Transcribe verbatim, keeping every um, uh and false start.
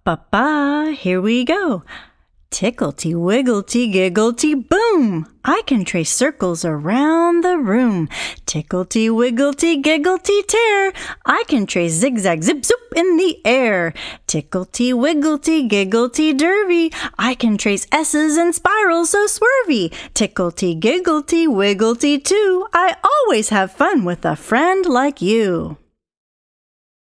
ba ba, here we go. Ticklety wigglety gigglety boom! I can trace circles around the room. Ticklety wigglety gigglety tear! I can trace zigzag zip zoop in the air. Ticklety wigglety gigglety derby! I can trace S's and spirals so swervy. Ticklety gigglety wigglety too! I always have fun with a friend like you.